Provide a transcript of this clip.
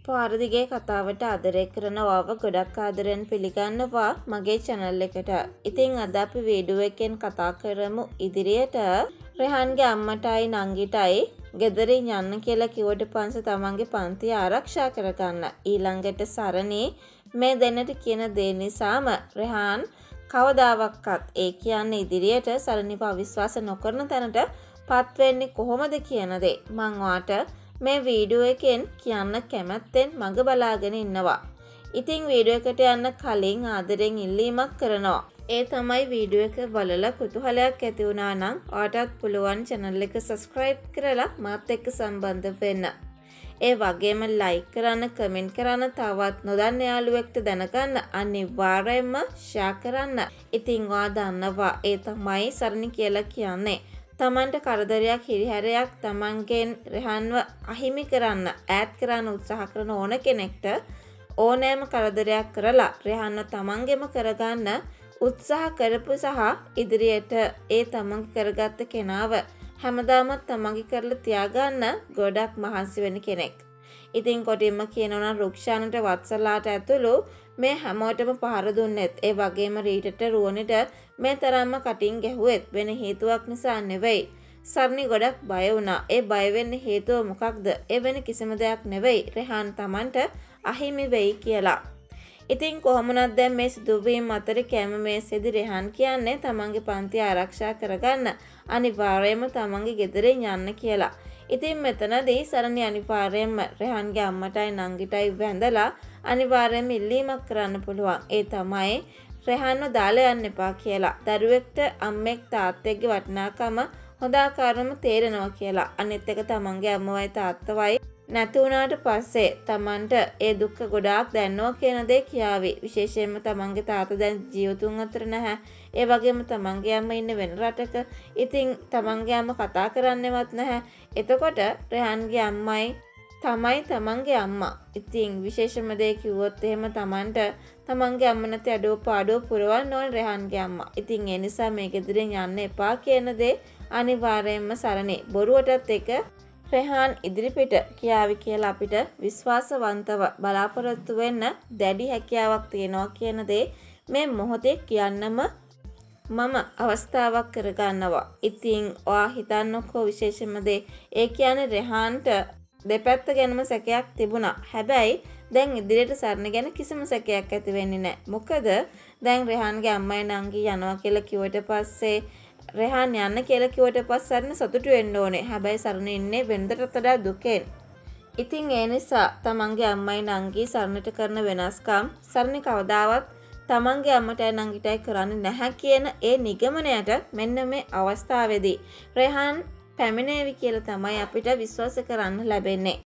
පාර දිගේ කතාවට ආදරය කරනවාව ගොඩක් ආදරෙන් පිළිගන්නවා මගේ channel එකට. ඉතින් අද අපි වීඩියෝ එකෙන් කතා කරමු ඉදිරියට රෙහන්ගේ අම්මටයි නංගිටයි ගෙදරින් යන්න කියලා කිව්වට පස්සේ තමන්ගේ පන්තිය ආරක්ෂා කරගන්න. ඊළඟට සරණි මේ දෙන්නට කියන දේ නිසාම රෙහාන් කවදාවත් ඒ කියන්නේ ඉදිරියට සරණිව අවිශ්වාස නොකරන තැනට පත් වෙන්නේ කොහොමද කියන දේ මම ඔයාට මේ වීඩියෝ එකෙන් කියන්න කැමැත්තෙන් මග බලාගෙන ඉන්නවා. ඉතින් වීඩියෝ එකට යන්න කලින් ආදරෙන් ඉල්ලීමක් කරනවා. ඒ තමයි වීඩියෝ එක බලලා කුතුහලයක් ඇති වුණා නම් ඔයාටත් පුළුවන් channel එක subscribe කරලා මාත් එක්ක සම්බන්ධ වෙන්න. ඒ වගේම like කරන්න, comment කරන්න, තවත් නොදන්න යාළුවෙක්ට දැනගන්න අනිවාර්යයෙන්ම share කරන්න. ඉතින් ඔයා දන්නවා ඒ තමයි සරණි කියලා කියන්නේ. තමන්ට කරදරයක් හිරිහැරයක් තමන්ගෙන් රෙහන්ව අහිමි කරන්න ඈඩ් කරන්න උත්සාහ කරන ඕන කෙනෙක්ට ඕනෑම කරදරයක් කරලා රෙහන්ව තමන්ගෙම කරගන්න උත්සාහ කරපු සහ ඉදිරියට ඒ තමන්ගේ කරගත්ත කෙනාව හැමදාමත් තමන්ගේ කරලා තියාගන්න ගොඩක් මහන්සි වෙන කෙනෙක්. ඉතින් කොටින්ම කියනවා නම් රුක්ෂානට වත්සලාට ඇතුළු මේ හැමෝටම පහර දුන්නෙත් ඒ වගේම රීටට රුවනට මේ තරම්ම කටින් ගැහුවෙත් වෙන හේතුවක් නිසා නෙවෙයි. සරණි ගොඩක් බය වුණා. ඒ බය වෙන්න හේතුව මොකක්ද? ඒ වෙන කිසිම දෙයක් නෙවෙයි. රෙහාන් Tamanට අහිමි වෙයි කියලා. ඉතින් කොහොමනත් දැන් මේ සිදුවීම් අතර කැම මේසෙදි රෙහාන් කියන්නේ තමන්ගේ පන්තිය ආරක්ෂා කරගන්න අනිවාර්යයෙන්ම තමන්ගේ ගෙදරින් යන්න කියලා. ඉතින් මෙතනදී සරණි අනිවාර්යයෙන්ම රෙහාන්ගේ අම්මටයි නංගිටයි වැඳලා අනිවාර්යයෙන්ම ඉල්ලීමක් කරන්න පුළුවන්. ඒ තමයි රෙහාන්ව දාලා යන්න එපා කියලා. දරුවෙක්ට අම්මෙක් තාත්තෙක්ගේ වටිනාකම හොඳාකාරවම තේරෙනවා කියලා. අනිත් එක තමන්ගේ අම්මවයි තාත්තවයි නැති වුණාට පස්සේ තමන්ට ඒ දුක්ඛ ගොඩාක් දැනනවා කියන දේ කියාවි. විශේෂයෙන්ම තමන්ගේ තාත්තා දැන් ජීවතුන් අතර නැහැ. ඒ වගේම තමන්ගේ අම්මා ඉන්නේ වෙන රටක. ඉතින් තමන්ගේ අම්මා කතා කරන්නේවත් නැහැ. එතකොට රෙහන්ගේ අම්මයි තමයි තමන්ගේ අම්මා. ඉතින් විශේෂම දේ කිව්වොත් එහෙම තමන්ට තමන්ගේ අම්ම නැති අඩුව පාඩුව පුරවන්න ඕන රෙහන්ගේ අම්මා. ඉතින් ඒ නිසා මේ ගෙදරින් යන්න එපා කියන දේ අනිවාර්යයෙන්ම සරණි බොරුවටත් එක රෙහාන් ඉදිරිපිට කියාවි කියලා අපිට විශ්වාසවන්තව බලාපොරොත්තු වෙන්න දැඩි හැකියාවක් තියෙනවා කියන දේ මේ මොහොතේ කියන්නම මම අවස්ථාවක් කරගන්නවා. ඉතින් ඔයා හිතන්නකෝ විශේෂම දේ ඒ කියන්නේ රෙහාන්ට දෙපැත්ත ගැනම සැකයක් තිබුණා. හැබැයි දැන් ඉදිරියට සරණ ගැන කිසිම සැකයක් ඇති වෙන්නේ නැහැ. මොකද දැන් රෙහාන්ගේ අම්මයි නංගි යනවා කියලා කිව්වට පස්සේ රෙහාන් යන්න කියලා කිව්වට පස්සේ සරණ සතුටු වෙන්න ඕනේ. හැබැයි සරණ ඉන්නේ වෙනදටත් වඩා දුකෙන්. ඉතින් ඒ නිසා තමන්ගේ අම්මයි නංගි සරණට කරන වෙනස්කම් සරණ කවදාවත් තමන්ගේ අම්මටයි නංගිටයි කරන්නේ නැහැ කියන ඒ නිගමනයට මෙන්න මේ අවස්ථාවේදී රෙහාන් පැමිණේවි කියලා තමයි අපිට විශ්වාස කරන්න ලැබෙන්නේ.